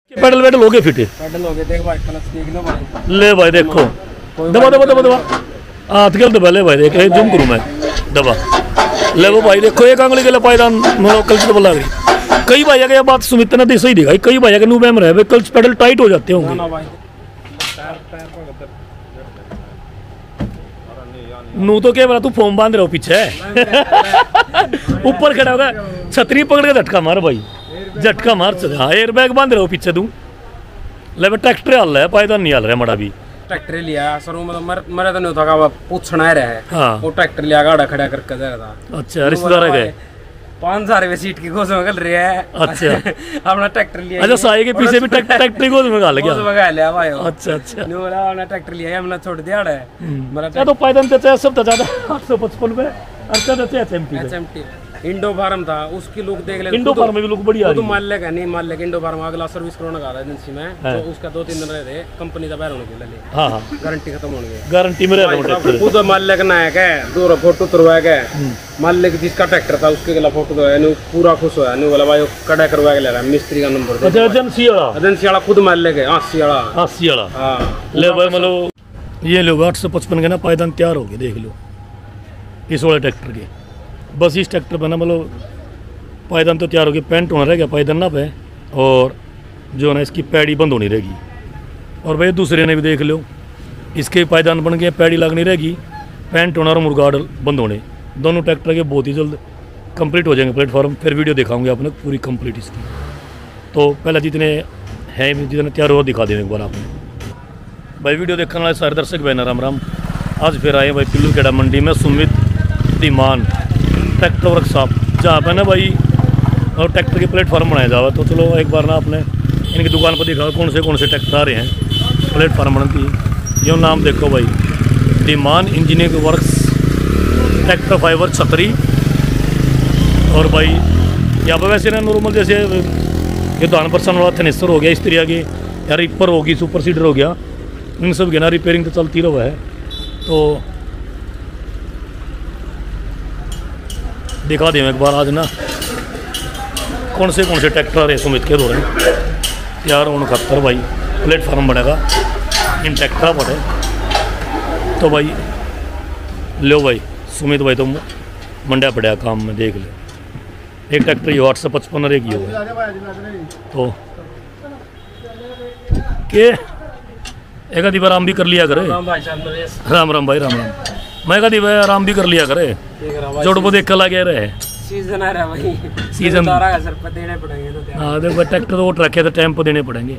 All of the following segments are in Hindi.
पेडल वेडल हो गए फिट पेडल हो गए देख भाई क्लच देख लो भाई ले भाई देखो दबा दबा दबा दबा हाथ के दबा ले भाई देख जूम करूँ मैं दबा ले वो भाई देखो एक आंगली के लिए पायदान मतलब क्लच दबा लग रही कई भाई अगर बात सुमित ने सही दिखाई कई भाई अगर नू बैम रहे क्लच पेडल टाइट हो जाते होंगे नू तो क्या बोला तू फोम बांध रहे हो पीछे ऊपर खड़ा होगा छतरी पकड़ के झटका मार भाई झटका मार हाँ एयर बैग बांध रहे हो पीछे तू ले ट्रैक्टर हाल रहा है पायदान नहीं हाल रहा मड़ा भी ट्रैक्टर लिया सर मतलब मरे तो नहीं होता पूछना ही रहे हाँ वो ट्रैक्टर लिया गाड़ा खड़ा करके दे रहा था अच्छा रिश्तेदार गए 5,000 रुपए सीट की गोद में निकल रही है अच्छा अपना ट्रैक्टर लिया अच्छा साई के पीछे भी ट्रैक्टर गोद में गाल गया भगा लिया भाई अच्छा अच्छा न्यू वाला अपना ट्रैक्टर लिया हमने छोड़ दिया है मेरा तो पायदान तो सब ज्यादा 855 पे अच्छा एचएमटी इंडो फार्म था उसकी लुक देख ले इंडो फार्म में भी लुक बढ़िया तो मान लेगा नहीं मान लेगा इंडो फार्म अगला सर्विस कराना का एजेंसी में तो उसका 2-3 दिन रहे थे कंपनी का बाहर होने के लिए हां हां गारंटी खत्म होने गई गारंटी में रह ट्रैक्टर खुद मान लेगा ना है क्या दूर फोटो तुरवा के मान ले जिसका ट्रैक्टर था उसके गला फोटो तो है पूरा खुश हुआ नु वाला भाई कड़ा करवा के ले रहा मिस्त्री का नंबर अच्छा एजेंसी वाला खुद मान लेके 80 वाला हां ले भाई मतलब ये लो 855 के ना पायदान तैयार हो गए देख लो इस वाले ट्रैक्टर के बस इस ट्रैक्टर पे ना मतलब पायदान तो तैयार हो गया पेंट होना रह गया पायदान ना पे और जो ना इसकी पैड़ी बंद होनी रहेगी और भाई दूसरे ने भी देख लो इसके पायदान बन गए पैड़ी लगनी रहेगी पेंट होना और मुर्गाड़ बंद होने दोनों ट्रैक्टर के बहुत ही जल्द कंप्लीट हो जाएंगे प्लेटफॉर्म फिर वीडियो दिखाऊंगे आपने पूरी कंप्लीट इसकी तो पहले जितने हैं जितने तैयार हो दिखा देंगे एक बार आपने भाई वीडियो देखने वाले सारे दर्शक भाई राम राम आज फिर आए भाई पिल्लू खेड़ा मंडी में सुमित धीमान ट्रैक्टर वर्कशॉप जहाँ पे ना भाई और ट्रैक्टर के प्लेटफॉर्म बनाया जावा तो चलो एक बार ना आपने इनकी दुकान पर दिखा कौन से ट्रैक्टर आ रहे हैं प्लेटफॉर्म बनती ये नाम देखो भाई Dhiman engineering works tractor fiber छतरी और भाई यहाँ पर वैसे ना नॉर्मल जैसे ये दान परसन वाला थनेसर हो गया इस तरह की या रिपर होगी सुपर सीडर हो गया इन सब की ना रिपेयरिंग तो चलती रहा है तो दिखा दें एक बार आज ना कौन से ट्रैक्टर आ रहे सुमित के दौरे यार उन खतर भाई प्लेटफॉर्म बनेगा इन ट्रैक्टर पर है तो भाई लो भाई सुमित भाई तो मंडा पड़ा काम में देख ले एक ट्रैक्टर ये 855 एक ही होगा तो के एक आधी बार आराम भी कर लिया करे राम राम भाई राम राम मैं कभी भाई आराम भी कर लिया करे जोड़ को देख कर लगे रहे सीजन आ रहा भाई सीजन सर पर देने पड़ेंगे तो हाँ देखो ट्रैक्टर तो वो ट्रक है तो टाइम पर देने पड़ेंगे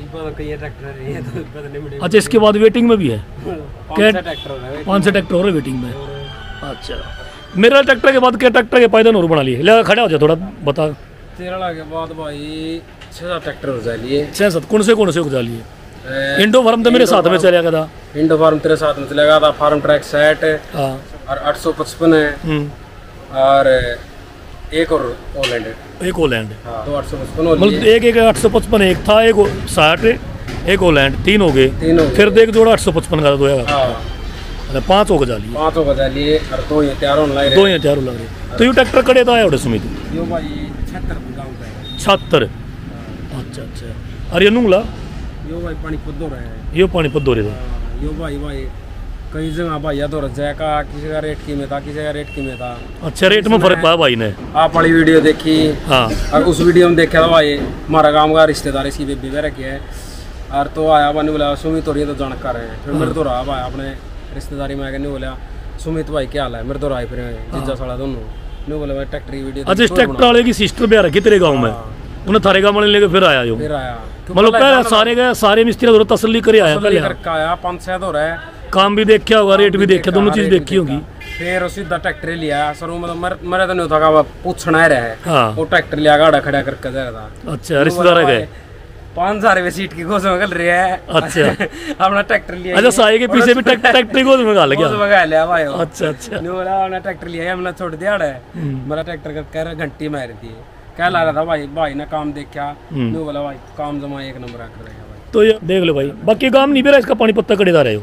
अच्छा इसके बाद वेटिंग में भी है 5 से ट्रैक्टर हो रहे वेटिंग में अच्छा मेरा ट्रैक्टर के बाद क्या ट्रैक्टर के पायदान और बना लिए ले खड़ा हो जाए थोड़ा बता 13 के बाद भाई 6-7 ट्रैक्टर हो जाए 6-7 कौन से उठा लिए इंडो फार्म तो मेरे साथ में चलेगा था इंडो फार्म तेरे साथ में चलेगा था फार्म ट्रैक सेट और 855 है और एक और ओलैंड तो 855 मतलब एक 855 एक था एक 60 एक ओलैंड 3 हो गए फिर देख जोड़ा 855 का दो है 5 हो गए 5 हो गए और 2 ये तैयार होने लगे 2 ये तैयार होने लगे तो ये ट्रैक्टर कड़े था है सुमित यो भाई 76 गांव का 76 अच्छा और ये नुंगला यो भाई पानी पद्दो रहा है यो पानी पद्दो रहा है यो भाई कई जगह भाई याद हो रहा का किसी का रेट की में था किसी का रेट की में था अच्छा रेट में फर्क पाया भाई ने आप वाली वीडियो देखी हाँ और उस वीडियो में देखा था भाई हमारा गांव का रिश्तेदार इसकी बेबी में रखी है और तो आया बने बोला सुमित और ये तो जानकार है फिर मेरे तो रहा भाई अपने रिश्तेदारी में आके नहीं बोला सुमित भाई क्या हाल है मेरे तो रहा फिर जीजा साला दोनों नहीं बोला भाई ट्रैक्टर की वीडियो अच्छा ट्रैक्टर वाले की सिस्टर भी आ रखी तेरे गाँव में उन्हें थारे गाँव वाले लेके फिर आया मतलब पहले सारे मिस्त्री तसल्ली करे आया पहले 5-6 हो रहा है काम भी देखा होगा रेट भी देखा दोनों चीज देखी होगी फिर सीधा ट्रैक्टर लिया सर मतलब मेरे तो नहीं होता पूछना ही रहे हाँ वो ट्रैक्टर लिया गाड़ा खड़ा करके दे रहा था अच्छा रिश्तेदार गए 5,000 रुपए सीट की गोद में निकल रही है अच्छा अपना ट्रैक्टर लिया अच्छा साई के पीछे भी ट्रैक्टर गोद में गाल गया भगा लिया भाई अच्छा नहीं बोला अपना ट्रैक्टर लिया हमने छोड़ दिया मेरा ट्रैक्टर कर घंटी मार दी क्या ला रहा था भाई ने काम देखा नहीं बोला भाई काम जमा 1 नंबर कर देगा भाई तो ये देख लो भाई बाकी काम नहीं भी रहा इसका पानी पत्ता कड़ेदार है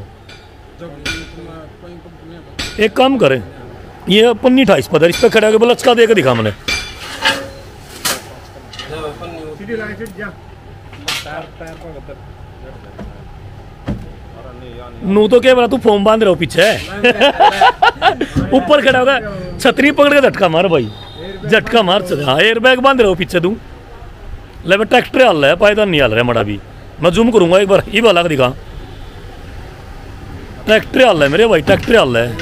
एक काम करें ये पन्नी 28 पता इस पर खड़ा होकर लचका दे के दिखा मैंने नू तो क्या बोला तू फोम बांध रहे हो पीछे ऊपर खड़ा होगा छतरी पकड़ के झटका मार भाई झटका मार चल हाँ एयर बैग बांध रहे हो पीछे तू ले ट्रैक्टर हाल है पायदान नहीं हाल रहा मड़ा भी मैं जूम करूंगा एक बार ये वाला दिखा ट्रैक्टर हाल है मेरे भाई ट्रैक्टर हाल है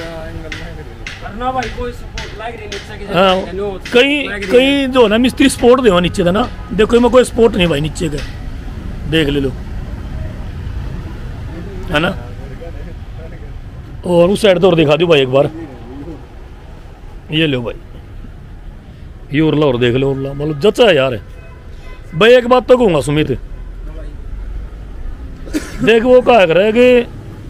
हाँ कहीं कहीं जो है ना मिस्त्री स्पोर्ट देवा नीचे का ना देखो मैं कोई स्पोर्ट नहीं भाई नीचे का देख ले लो है ना और उस साइड तो और दिखा दो भाई एक बार ये लो भाई ये उरला और देख लो उरला मतलब जचा है यार भाई एक बात तो कहूँगा सुमित देख वो कहा कर रहा है कि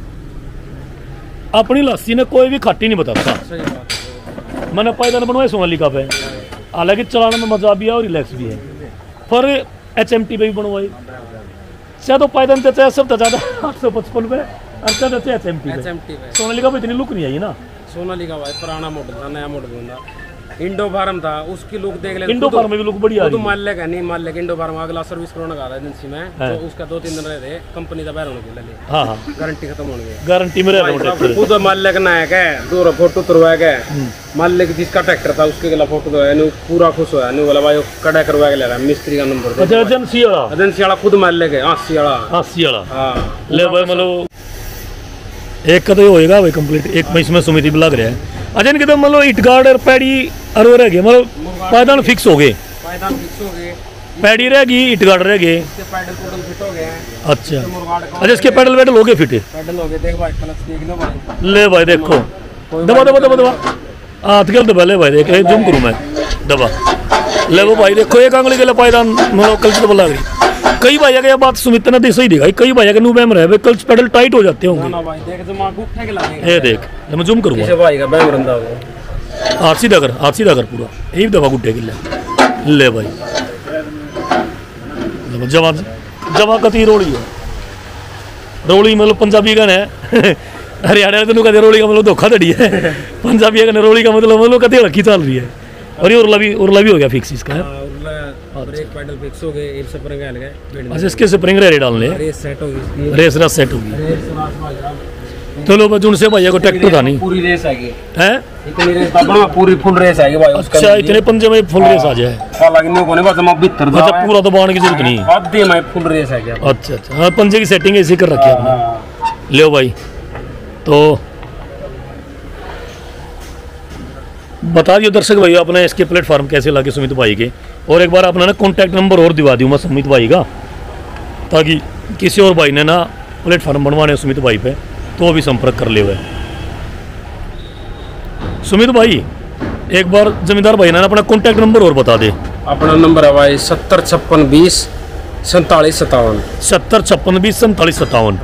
अपनी लस्सी ने कोई भी खट्टी नहीं बताता मैंने पायदान बनवाए सोनालिका पे हालांकि चलाने में मजा भी है और रिलैक्स भी है पर HMT पे भी बनवाई चाहे तो पायदान तो चाहे सब ज़्यादा 855 पे और चाहे तो HMT पे सोनालिका पे इतनी लुक नहीं आई ना सोनालिका भाई पुराना मॉडल था नया मॉडल था इंडो फार्म था उसकी लुक देख ले इंडो फार्म में भी लुक बढ़िया तो मान ले नहीं मान ले इंडो फार्म अगला सर्विस कराने का था एजेंसी में तो उसका 2-3 दिन रहे थे कंपनी का बाहर होने के लिए हाँ हाँ गारंटी खत्म होने गई गारंटी में रह खुद मान ले ना है क्या दूर फोटो तुरवा के मान ले जिसका ट्रैक्टर था उसके गला फोटो तो है पूरा खुश हुआ नहीं बोला भाई कड़ा करवा के ले रहा मिस्त्री का नंबर अच्छा एजेंसी वाला खुद मान ले गए 80 वाला हाँ ले भाई मतलब एक का तो होएगा भाई कंप्लीट एक में इसमें सुमिति भी लग रहा है अच्छा इनके तो मतलब इट गार्ड और पैडी और वो रह गए मतलब पायदान फिक्स हो गए पैडी रहेगी इट गार्ड रह गए अच्छा इसके पैडल वैडल हो गए फिट ले भाई देखो दबा दबा दबा दबा हाथ के दबा ले भाई देख जूम करूँ मैं दबा ले वो भाई देखो एक आंगली के लिए पायदान मतलब कल से लग रही कई भाई अगर बात सुमित ने सही दिखाई कई भाई अगर नू बैम रहे कल पैडल टाइट हो जाते होंगे ये देख मैं जूम करूँगा हाथ सीधा कर पूरा एक दफा गुड्डे के ले भाई जमा जमा कती रोड़ी है रोड़ी मतलब पंजाबी गाना है हरियाणा तेन कहते रोड़ी का मतलब धोखाधड़ी है पंजाबी का रोड़ी का मतलब कती लड़की चल रही है और ये उरला भी हो गया फिक्स इसका है ब्रेक पैडल फिक्स हो गए एक स्प्रिंग आ गए अच्छा इसके स्प्रिंग रेड डालने रेस सेट होगी रेस रात सेट होगी तो लो बस उनसे भैया को ट्रैक्टर था नहीं पूरी रेस आएगी हैं इतनी रेस अपना पूरी फुल रेस आएगी भाई अच्छा इतने पंजे में फुल रेस आ जाए हालांकि न्यू कोने बस हम भीतर अच्छा पूरा तो बाण की जरूरत नहीं आधे में फुल रेस आएगी अच्छा अच्छा हां पंजे की सेटिंग ऐसी कर रखी है आपने लो भाई तो बता दियो दर्शक भाई अपने इसके प्लेटफॉर्म कैसे लगे सुमित भाई के और एक बार अपना ना कॉन्टैक्ट नंबर और दिवा दूँ मैं सुमित भाई का ताकि किसी और भाई ने ना प्लेटफॉर्म बनवाने सुमित भाई पे तो भी संपर्क कर ले हुए सुमित भाई एक बार जमींदार भाई ने अपना कॉन्टैक्ट नंबर और बता दे अपना नंबर है भाई 705620 4757 705620 4757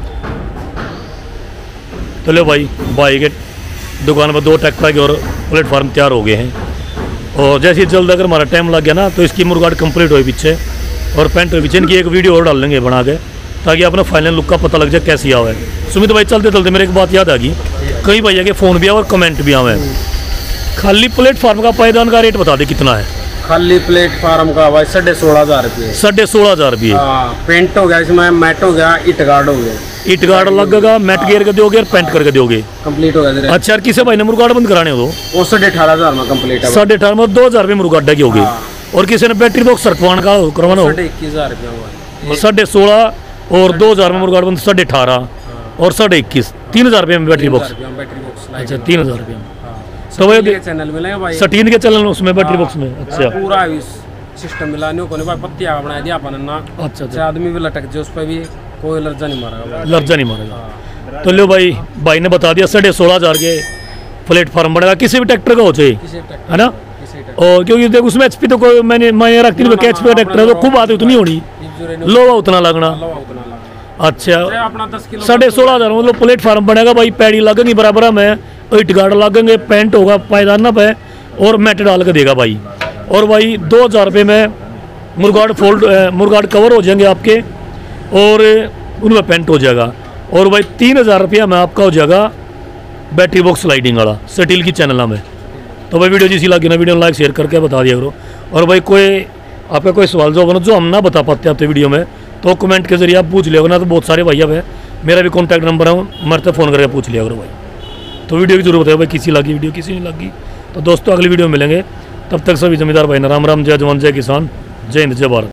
तो ले भाई के दुकान पर 2 ट्रैक्टर के और प्लेटफॉर्म तैयार हो गए हैं और जैसे जल्द अगर हमारा टाइम लग गया ना तो इसकी मुर्गाड़ कंप्लीट हुई पीछे और पेंट हुई पीछे इनकी एक वीडियो और डाल लेंगे बना के ताकि अपना फाइनल लुक का पता लग जाए कैसी आवा है सुमित भाई चलते चलते मेरे एक बात याद आ गई कई भैया के फ़ोन भी आए और कमेंट भी आवे खाली प्लेटफॉर्म का पायदान का रेट बता दे कितना है खाली प्लेटफॉर्म का भाई 16,500 रुपये 16,500 रुपये पेंट हो गया इसमें मैट हो गया इट गार्ड हो गया इट गार्ड लगेगा मैट गेयर के दोगे और पेंट करके दोगे कंप्लीट हो गया अच्छा किसे भाई ने मुर्गाड़ बंद कराने हो वो 18,500 में कंप्लीट है 18,500 में 2,000 रुपये मुर्गाड़ा की होगी और किसी ने बैटरी बॉक्स सरकवान का करवाना हो 21,000 रुपये 16,500 और 2,000 में मुर्गाड़ बंद 18,500 और 21,500 3,000 रुपये में बैटरी बॉक्स अच्छा 3,000 रुपये में तो भाई चैनल मिलेगा भाई सटीन के चैनल उसमें बैटरी बॉक्स में अच्छा पूरा सिस्टम मिलाने को नहीं पत्तियां बना दिया अपन ना अच्छा आदमी भी लटक जाए उस पर भी कोई लर्जा नहीं मारेगा लर्जा नहीं मारेगा तो लो भाई ने बता दिया 16,500 के प्लेटफॉर्म बनेगा किसी भी ट्रैक्टर का हो चाहिए है ना और क्योंकि देख उसमें एचपी तो कोई मैं रखती नहीं एचपी का ट्रैक्टर है तो खूब आती उतनी होनी लोहा उतना लगना अच्छा 16,500 मतलब प्लेटफॉर्म बनेगा भाई पैडी लगेंगी बराबर में इट गार्ड लगेंगे पेंट होगा पायदान ना पे और मैट डाल के देगा भाई और भाई 2,000 रुपये में मुर्गाड़ कवर हो जाएंगे आपके और उनमें पेंट हो जाएगा और भाई 3,000 रुपया में आपका हो जाएगा बैटरी बॉक्स स्लाइडिंग वाला सटील की चैनल में तो भाई वीडियो जिसी लगी ना वीडियो लाइक शेयर करके बता दिया करो और भाई कोई आपका कोई सवाल जो होगा जो हम ना बता पाते आपके वीडियो में तो कमेंट के जरिए आप पूछ लिया ना, तो बहुत सारे भाई अब है, मेरा भी कॉन्टैक्ट नंबर है, मेरे से फ़ोन करके पूछ लिया करो भाई। तो वीडियो की जरूरत है भाई, किसी लगी वीडियो किसी नहीं लगी। तो दोस्तों अगली वीडियो में मिलेंगे, तब तक सभी जमींदार भाई ना राम राम, जय जवान जय किसान, जय हिंद जय भारत।